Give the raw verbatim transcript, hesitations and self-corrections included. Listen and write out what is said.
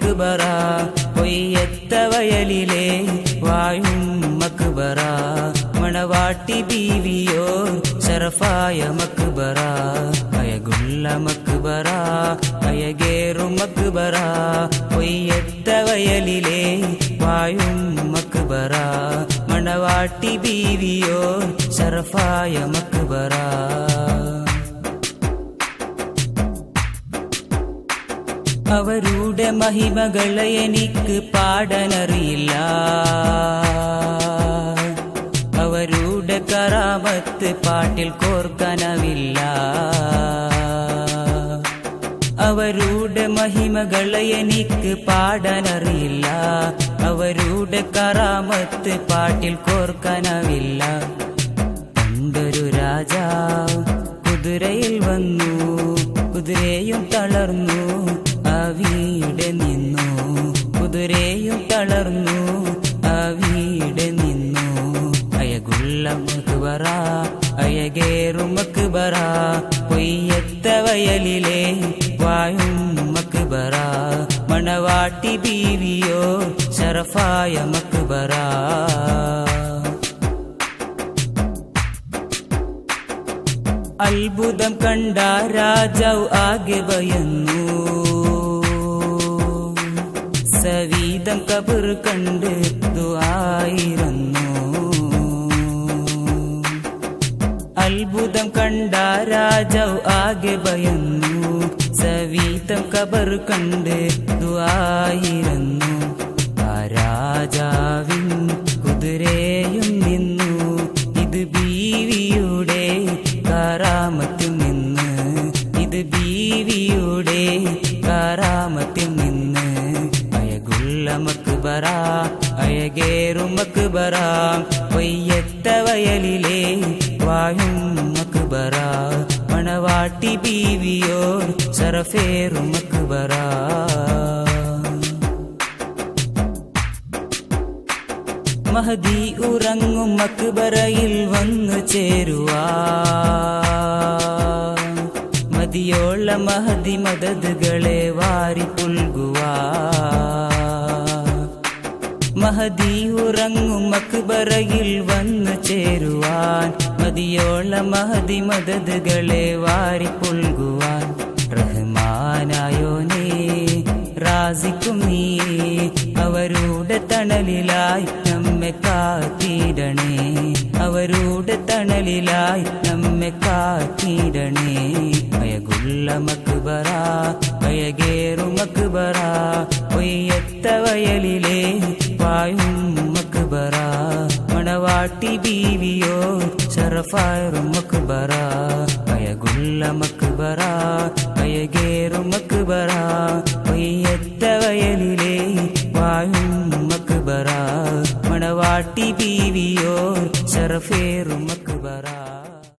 മക്ബറ കൊയ്യത്ത വയലിലെ വാഴും മക്ബറ മണവാട്ടി ബീവിയോർ ശറഫായ മക്ബറ അയകുള്ള മക്ബറ അയകേറും മക്ബറ കൊയ്യത്ത വയലിലെ വാഴും മക്ബറ മണവാട്ടി ബീവിയോർ ശറഫായ മക്ബറ അവരുടെ മഹിമകളെ എനിക്ക് പാടാനറിയില്ല അവരുടെ കറാമത്ത് പാട്ടിൽ കോർക്കാനാവില്ല അവരുടെ മഹിമകളെ എനിക്ക് പാടാനറിയില്ല അവരുടെ കറാമത്ത് പാട്ടിൽ കോർക്കാനാവില്ല പണ്ടൊരു രാജാവ് കുതിരയിൽ വന്നു കുതിരയും തളർന്നു അവിടെ നിന്നു കുതിരയും തളർന്നു അവിടെ നിന്നു അയകുള്ള മക്ബറ അയകേറും മക്ബറ കൊയ്യത്ത വയലിലെ വാഴും മക്ബറ മണവാട്ടി ബീവിയോ ശറഫായ മക്ബറ അത്ഭുതം കണ്ട രാജാവ് ആകെ ഭയന്നു സവീതം കബർ കണ്ട് ദുആയിരുന്നു അത്ഭുതം കണ്ട രാജാവ് ആകെ ഭയന്നു സവീതം കബർ കണ്ട് ദുആയിരുന്നു ആ രാജാവിൻ കുതിരയും നിന്നു ഇത് ബീവിയുടെ കറാമത്തിൽ നിന്ന് ഇത് ബീവിയുടെ കറാമത്തിൽ നിന്ന് അയകുള്ള മക്ബറ അയകേറും മക്ബറ കൊയ്യത്ത വയലിലെ വാഴും മക്ബറ മണവാട്ടി ബീവിയോർ ശറഫേറും മക്ബറ മഹദി ഉറങ്ങും മക്ബറയിൽ വന്നു ചേരുവാ മതിയോള മഹദി മദദുകളെ വാരി പുൽകുവാ മഹദി ഉറങ്ങും മക്ബറയിൽ വന്നു ചേരുവാൻ മതിയോള മഹദി മദദുകളെ വാരി പുൽകുവാൻ റഹ്മാനായോനേ റാസിക്കും നീ അവരുടെ തണലിലായി നമ്മെ കാത്തിടണേ അവരുടെ തണലിലായി നമ്മെ കാത്തിടണേ അയകുള്ള മക്ബറ അയകേറും മക്ബറ കൊയ്യത്ത വയലിലെ വാഴും മക്ബറ മണവാട്ടി ബീവിയോ ശറഫായ മക്ബറ അയകുള്ള മക്ബറ അയകേറും മക്ബറ കൊയ്യത്ത വയലിലെ വാഴും മക്ബറ മണവാട്ടി ബീവിയോ ശറഫേറും മക്ബറ